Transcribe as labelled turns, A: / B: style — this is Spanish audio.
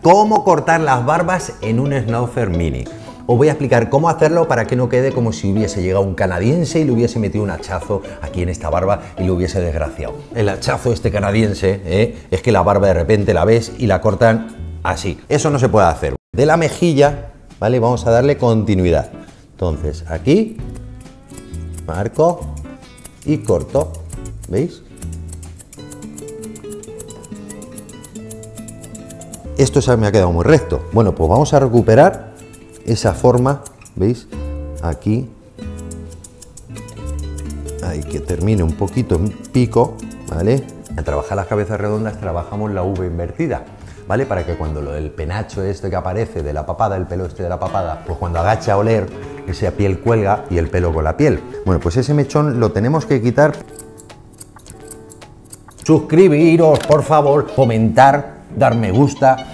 A: cómo cortar las barbas en un Schnauzer Mini. Os voy a explicar cómo hacerlo para que no quede como si hubiese llegado un canadiense y le hubiese metido un hachazo aquí en esta barba y lo hubiese desgraciado. El hachazo este canadiense es que la barba de repente la ves y la cortan así. Eso no se puede hacer. De la mejilla, ¿vale? Vamos a darle continuidad. Entonces aquí, marco y corto. ¿Veis? Esto se me ha quedado muy recto. Bueno, pues vamos a recuperar esa forma, ¿veis? Aquí, ahí que termine un poquito en pico, ¿vale? Al trabajar las cabezas redondas trabajamos la V invertida, ¿vale? Para que cuando lo del penacho este que aparece de la papada, el pelo este de la papada, pues cuando agacha a oler, esa piel cuelga y el pelo con la piel. Bueno, pues ese mechón lo tenemos que quitar. Suscribiros, por favor, comentar, dar me gusta.